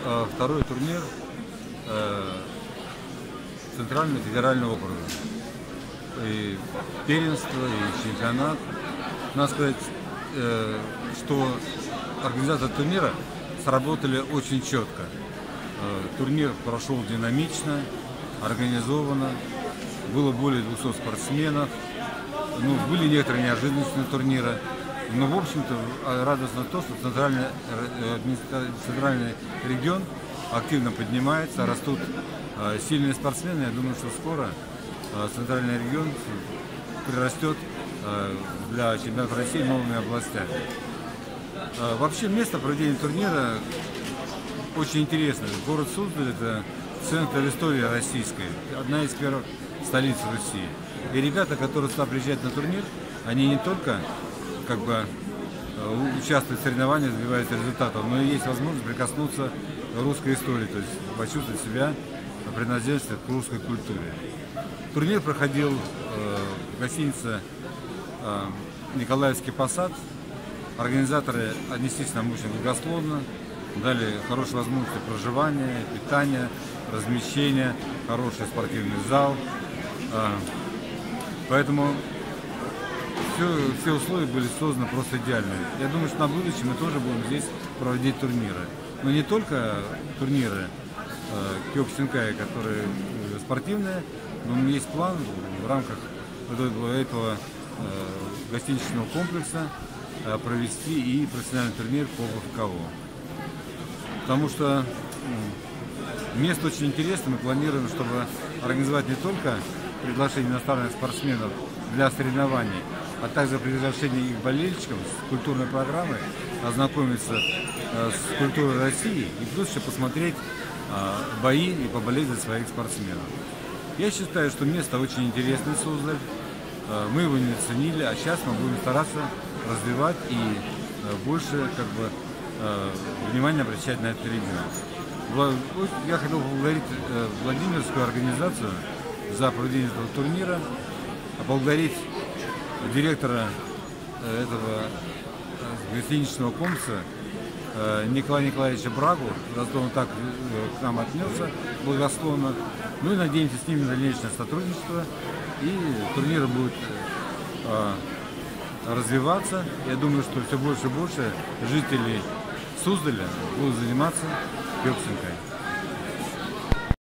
второй турнир Центрального федерального округа. И первенство, и чемпионат. Надо сказать, что организаторы турнира сработали очень четко. Турнир прошел динамично, организованно. Было более 200 спортсменов. Были некоторые неожиданности на турнире. Но, в общем-то, радостно то, что центральный регион активно поднимается, растут сильные спортсмены. Я думаю, что скоро центральный регион прирастет для чемпионата России новыми областями. Вообще место проведения турнира очень интересное. Город Суздаль – это центр истории российской, одна из первых столиц Руси. И ребята, которые сюда приезжают на турнир, они не только участвуют в соревнованиях, добиваются результатов, но и есть возможность прикоснуться к русской истории, то есть почувствовать себя принадлежностью к русской культуре. Турнир проходил в гостинице «Николаевский посад». Организаторы отнеслись к нам очень благосклонно, дали хорошие возможности проживания, питания, размещения, хороший спортивный зал. Поэтому все условия были созданы просто идеальные. Я думаю, что на будущее мы тоже будем здесь проводить турниры. Но не только турниры Кёксинкай, которые спортивные, но есть план в рамках этого гостиничного комплекса провести и профессиональный турнир по ВФКО. Потому что место очень интересное, мы планируем, чтобы организовать не только приглашение иностранных спортсменов для соревнований, а также приглашение их болельщиков с культурной программой, ознакомиться с культурой России и плюс еще посмотреть бои и поболеть за своих спортсменов. Я считаю, что место очень интересное, Суздаль. Мы его не оценили, а сейчас мы будем стараться развивать и больше внимания обращать на этот регион. Я хотел поблагодарить Владимирскую организацию за проведение этого турнира, поблагодарить директора этого гостиничного комплекса Николая Николаевича Брагу, за то, он так к нам отнесся благосклонно. Ну и надеемся с ними на дальнейшее сотрудничество, и турнир будет развиваться. Я думаю, что все больше и больше жителей Суздаля будут заниматься Кёксинкай.